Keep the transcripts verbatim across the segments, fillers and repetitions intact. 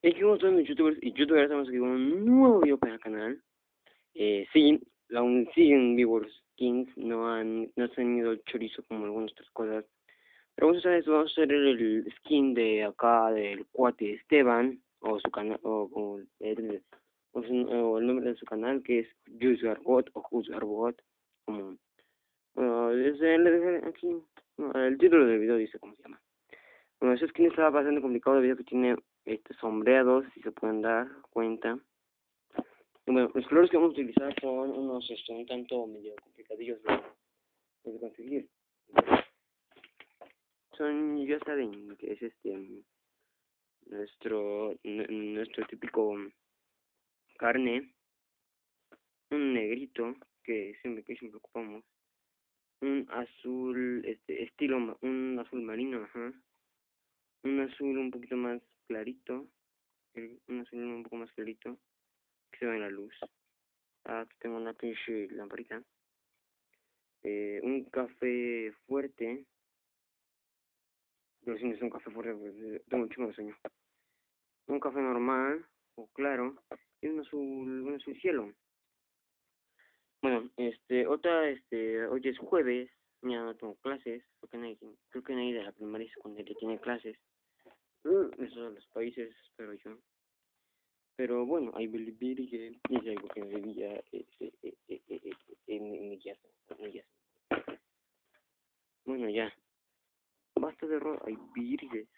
Es que como todos mis youtubers y youtubers estamos aquí con un nuevo video para el canal. Eh, sí, aún siguen vivos los skins, no han, no se han ido el chorizo como algunas otras cosas. Pero vamos a hacer eso, vamos a hacer el skin de acá del cuate Esteban, o su canal, o, o el, o, su- o el nombre de su canal, que es JuiceGarbot o JuiceGarbot, como, bueno, desde el, aquí, no, el título del video dice cómo se llama. Bueno, ese skin estaba bastante complicado debido a que tiene este sombreados, si se pueden dar cuenta. Y bueno, los colores que vamos a utilizar son unos este, un tanto medio complicadillos de, de conseguir. Son, ya saben, que es este nuestro n- nuestro típico carne, un negrito que siempre que siempre ocupamos, un azul este estilo ma- un azul marino, ajá, un azul un poquito más clarito, el- un azul un poco más clarito que se ve en la luz. Aquí tengo una pinche lamparita. Eh, un café fuerte. Pero si no es un café fuerte, pues eh, tengo un chingo de sueño. Un café normal, o claro, y un azul, un azul cielo. Bueno, este, otra, este, hoy es jueves, ya no tengo clases, porque nadie, creo que nadie de la primaria y secundaria tiene clases. Mm, esos son los países, espero yo. Pero bueno, I believe que es algo que debía eh, eh, eh, eh, eh, eh, en en mi casa, en mi casa. Bueno, ya. Basta de error, hay virgen.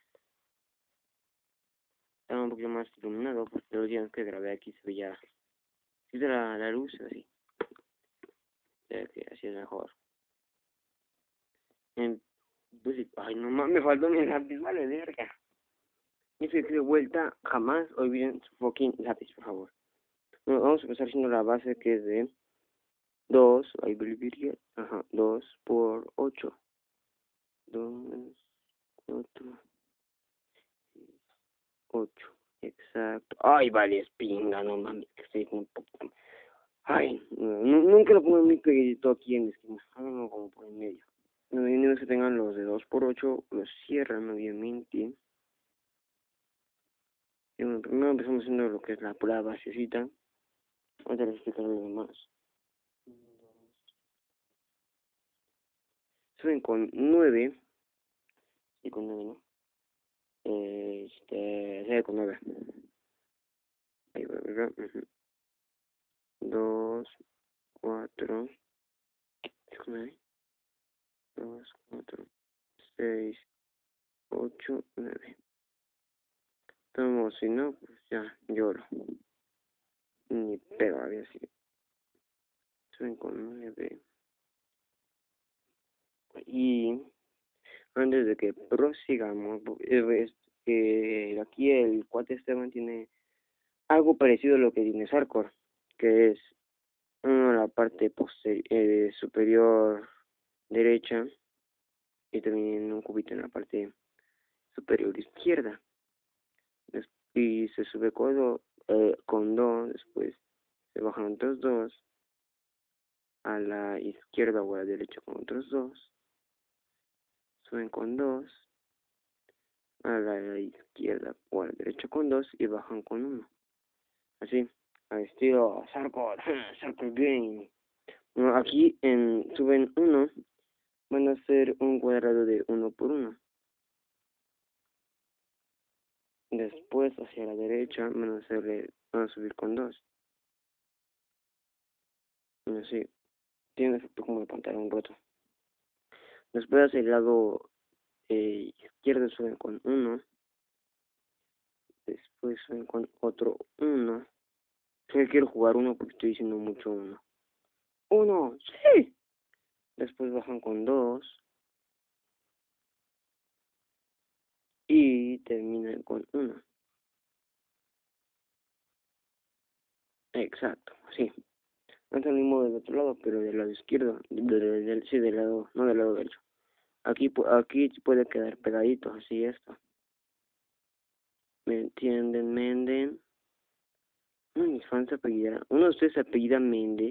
Estaba un poquito más iluminado porque los días que grabé aquí se veía así de la, la luz, así. O sea que así es mejor. En, pues, sí, ay, no mames, me faltó mi lápiz, vale, verga. Y si de vuelta, jamás olviden su fucking lápiz, por favor. Bueno, vamos a empezar haciendo la base que es de dos, I believe, ajá, dos por ocho. dos, cuatro, ocho. Exacto. Ay, vale, espinga, no mames, que estoy como poco. Ay, no, nu- nunca lo pongo en mi crédito aquí en la esquina. Háganlo como por en medio. No, y una vez que tengan los de dos por ocho los cierran, obviamente. Y bueno, primero empezamos haciendo lo que es la prueba basecita. Ahorita les explicaré lo demás. Suben con nueve. Y con nueve, ¿no? Este, sí, con nueve. Ahí va, ahí va. Ujú. Dos, cuatro. ¿Con nueve? Dos, cuatro, seis, ocho, nueve. Estamos, si no, pues ya, lloro. Ni pedo, había sido. Suben con nueve. Y antes de que prosigamos, eh, es que aquí el cuate Esteban tiene algo parecido a lo que tiene Sarkor, que es uno en la parte posterior, eh, superior derecha y también un cubito en la parte superior izquierda. Des- y se sube con, do- eh, con dos, después se bajan otros dos, a la izquierda o a la derecha con otros dos, suben con dos, a la izquierda o a la derecha con dos y bajan con uno. Así, al estilo Sarkor, Sarkor Game. Bueno, aquí en suben uno, van a hacer un cuadrado de uno por uno. Después hacia la derecha van a hacerle, van a subir con dos. Y así, tiene efecto como el pantalón roto. Después hacia el lado eh, izquierdo suben con uno. Después suben con otro uno. Yo quiero jugar uno porque estoy diciendo mucho uno. Uno, sí. Después bajan con dos. Y terminan con uno. Exacto, sí. No es el mismo del otro lado, pero del lado izquierdo. De, de- del- sí, del lado, no del lado derecho. Aquí, pu- aquí puede quedar pegadito, así esto. ¿Me entienden, Menden? Uno de mis fans se apellida, uno de ustedes se apellida Méndez.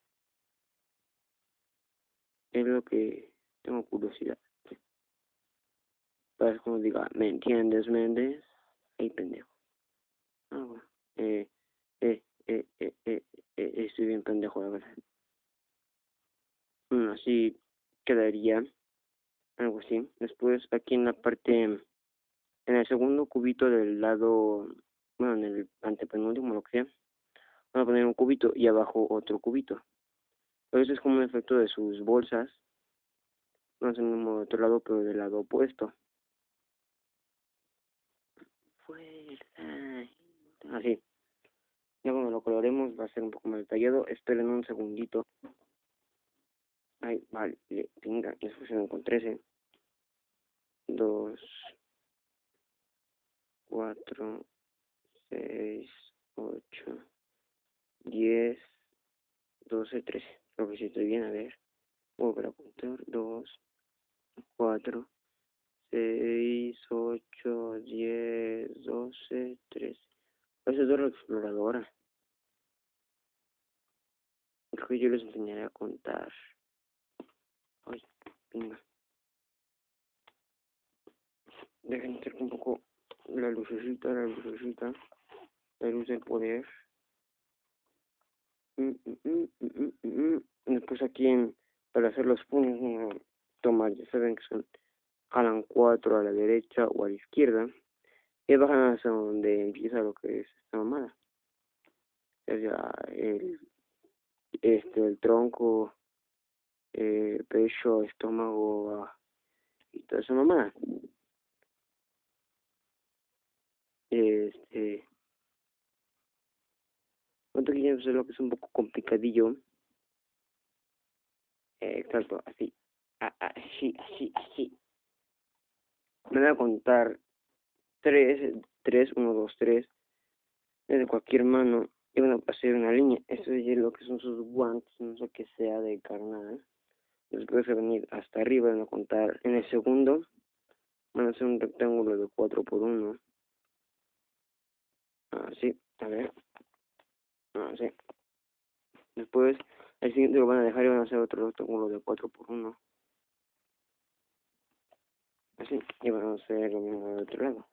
Es lo que tengo curiosidad. Para que como diga, ¿me entiendes, Méndez? Ahí pendejo. Ah, bueno. Eh, eh, eh, eh, eh, eh, estoy bien pendejo, la verdad. Bueno, así quedaría algo así. Después, aquí en la parte, en el segundo cubito del lado, bueno, en el antepenúltimo, lo que sea, vamos a poner un cubito y abajo otro cubito. Pero eso es como un efecto de sus bolsas. Vamos a hacer uno de otro lado, pero del lado opuesto. Fuerza. Así. Ya cuando lo coloremos va a ser un poco más detallado. Esperen un segundito. Ay, vale, venga, ya se pusieron con trece. dos, cuatro, seis, ocho, diez, doce, trece. Creo que sí estoy bien, a ver. Volver a apuntar. dos, cuatro, seis, ocho, diez, doce, trece. Eso es de la exploradora. Creo que yo les enseñaré a contar. Ay, venga. Dejen acercar un poco la lucecita, la lucecita, la luz del poder. Mm, mm, mm, mm, mm, mm. Después aquí en, para hacer los puños, uno toma, ya saben que son, jalan cuatro a la derecha o a la izquierda y bajan hasta donde empieza lo que es esta mamada. O sea, el, este, el tronco, eh, pecho, estómago ah, y toda esa mamada. Este, cuento que ya sé lo que es un poco complicadillo. Eh, exacto, así, ah, así, así, así. Me voy a contar tres, tres, uno, dos, tres, desde cualquier mano, y van a hacer una línea. Esto es lo que son sus guantes, no sé qué sea de carnal. Después de venir hasta arriba, van a contar en el segundo, van a hacer un rectángulo de cuatro por uno. Así, a ver, así. Después, el siguiente lo van a dejar y van a hacer otro rectángulo de cuatro por uno. Así, y van a hacer lo mismo del otro lado.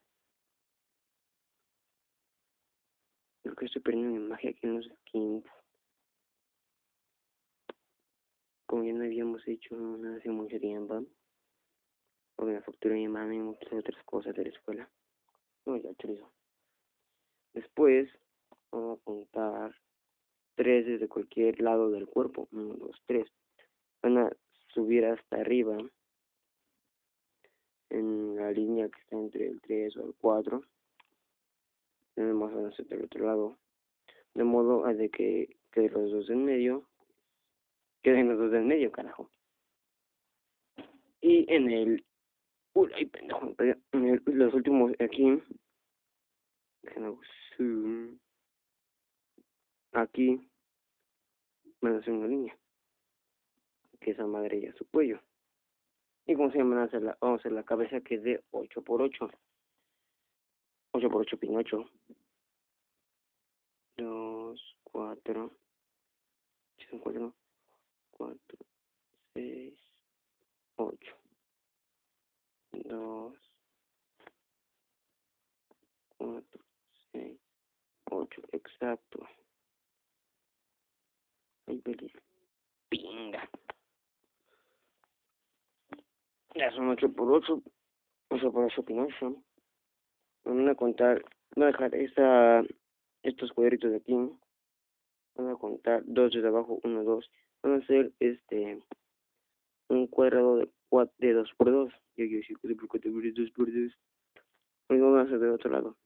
Creo que estoy perdiendo mi magia aquí en los skins. Como ya no habíamos hecho nada hace mucho tiempo, porque me facturé mi mano y muchas otras cosas de la escuela. No, ya chorizo. Después, vamos a contar tres desde cualquier lado del cuerpo. Uno, dos, tres. Van a subir hasta arriba en la línea que está entre el tres o el cuatro. Tenemos a hacer del otro lado. De modo a de que, que los dos en medio queden los dos en medio, carajo. Y en el... Uy, ay, pendejo, en el, los últimos aquí, déjenme zoom, aquí van a hacer una línea, que esa madre ya su cuello. Y como se llama, vamos a hacer la, vamos a hacer la cabeza que es de ocho por ocho. ocho por ocho Pinocho. dos, cuatro, cuatro, cuatro, seis, ocho. dos, cuatro, seis, ocho. Exacto. Ay, feliz. Pinga. Ya son ocho por ocho. ocho por ocho Pinocho. Van a contar, voy a dejar esta, estos cuadritos de aquí. Van a contar dos desde abajo, uno, dos. Van a hacer este un cuadrado de cuatro, de dos por dos. Yo quiero decir cuatro por cuatro por dos por dos. Lo mismo van a hacer del otro lado.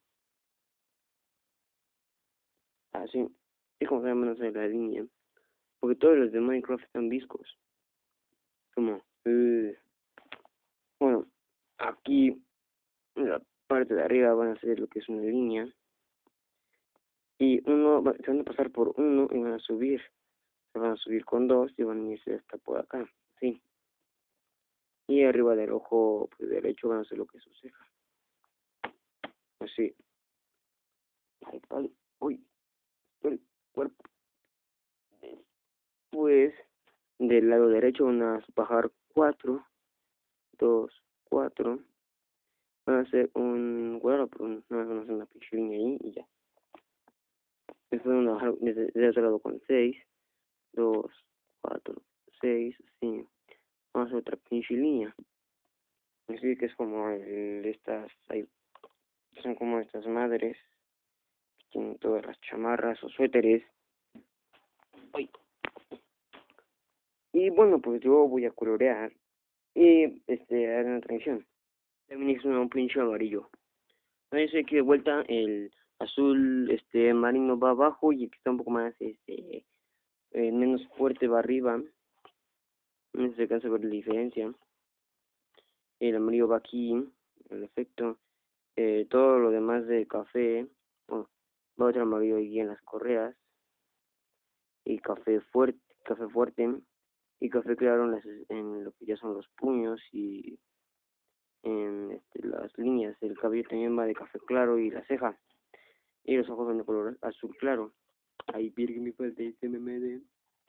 Así. Y como se van a hacer la línea. Porque todos los de Minecraft están viscos. Como, uh, bueno, aquí en la parte de arriba van a hacer lo que es una línea. Y uno, va, se van a pasar por uno y van a subir. Se van a subir con dos y van a irse hasta por acá. Sí. Y arriba del ojo pues, derecho van a hacer lo que es su ceja. Así. Ay, vale. Uy, el cuerpo. Después, del lado derecho van a bajar cuatro, dos, cuatro. van a hacer un cuadro, pero no van a hacer una pinche línea ahí y ya. Después van a bajar desde, desde otro lado con seis, dos, cuatro, seis, así. Vamos a hacer otra pinche línea. Así que es como el, estas, hay, son como estas madres que tienen todas las chamarras o suéteres. Ay. Y bueno, pues yo voy a colorear y este, hacer una transición. También es un pinche amarillo. Ahí sé que de vuelta el azul este marino va abajo y el que está un poco más este eh, menos fuerte va arriba. En este caso ver la diferencia. El amarillo va aquí, el efecto. Eh, todo lo demás de café, bueno, va otro amarillo ahí en las correas. Y café fuerte, café fuerte. Y café claro en, las, en lo que ya son los puños y en este, las líneas. El cabello también va de café claro y la ceja. Y los ojos son de color azul claro. Ahí pierde mi falta este meme de...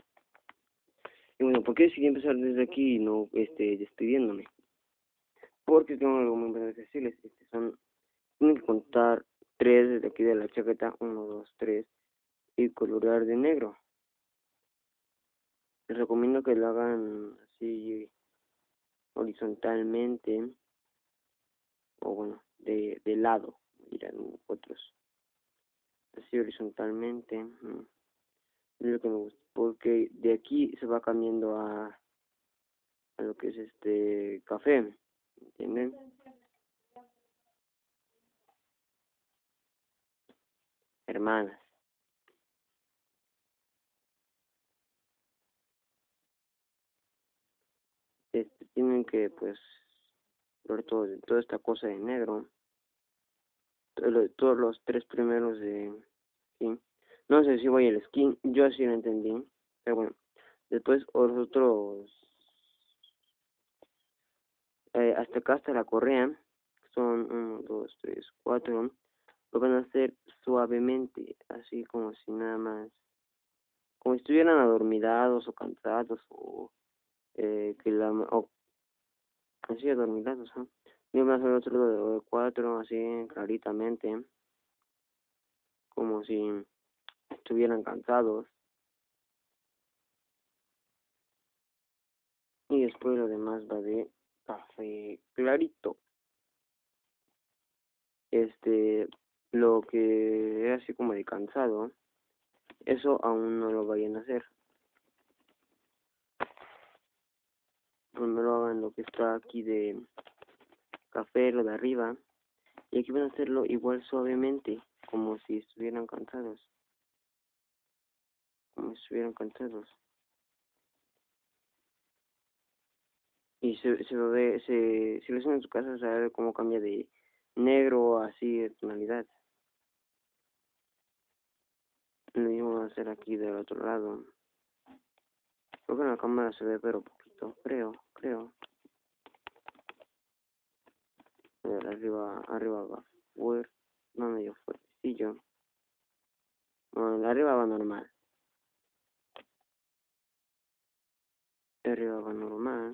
Y bueno, ¿por qué decidí empezar desde aquí y no este, despidiéndome? Porque tengo algo muy importante que decirles. Este, son, tienen que contar tres desde aquí de la chaqueta. Uno, dos, tres. Y colorear de negro. Les recomiendo que lo hagan así horizontalmente. O bueno, de, de lado. Dirán otros. Así horizontalmente. Mm, es lo que me gusta. Porque de aquí se va cambiando a, a lo que es este café. ¿Entienden? Hermanas. Este, tienen que, pues, ver todo, toda esta cosa de negro. Todo, todos los tres primeros de... Sí. No sé si voy el skin, yo así lo entendí. Pero bueno, después los otros... Eh, hasta acá, hasta la correa. Son uno, dos, tres, cuatro. Lo van a hacer suavemente, así como si nada más... Como si estuvieran adormilados o cansados o... Eh, que la... O, así adormilados, ¿no? Y van a hacer otro de cuatro, así claritamente. Como si estuvieran cansados. Y después lo demás va de café clarito. Este, lo que es así como de cansado, eso aún no lo vayan a hacer. Primero hagan lo que está aquí de café, lo de arriba. Y aquí van a hacerlo igual suavemente, como si estuvieran cansados. Como si estuvieran cansados. Y se, se ve, se, si lo hacen en su casa, se va a ver cómo cambia de negro así de tonalidad. Lo mismo va a hacer aquí del otro lado. Creo que en la cámara se ve pero poquito, creo, creo. A ver, arriba, arriba va fuerte, no medio fuertecillo. Bueno, de arriba va normal. De arriba va normal.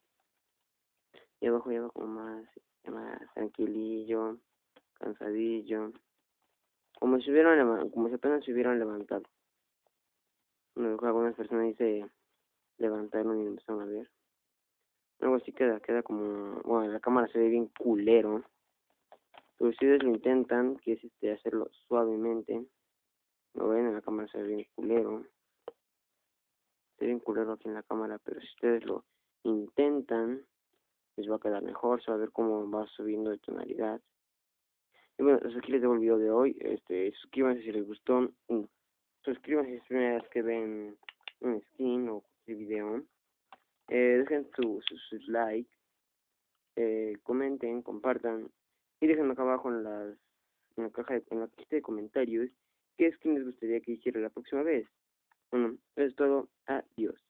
Y abajo ya va como más, más tranquilillo, cansadillo. Como si hubieran levantado, como si apenas se hubieran levantado. Luego algunas personas dice levantaron y empezaron a ver. Algo así queda, queda como, bueno, la cámara se ve bien culero. Pero ustedes lo intentan, que es este hacerlo suavemente. Lo ven en la cámara se ve bien culero. Se ve bien culero aquí en la cámara, pero si ustedes lo intentan, les va a quedar mejor, se va a ver cómo va subiendo de tonalidad. Y bueno, hasta aquí les dejo el video de hoy. Este, suscríbanse si les gustó. Mm, suscríbanse si es la primera vez que ven un skin o el video. Eh, dejen sus su, su like. Eh, comenten, compartan. Y déjenme acá abajo en, las, en la caja de, en la cajita de comentarios qué skin les gustaría que hiciera la próxima vez. Bueno, eso es todo. Adiós.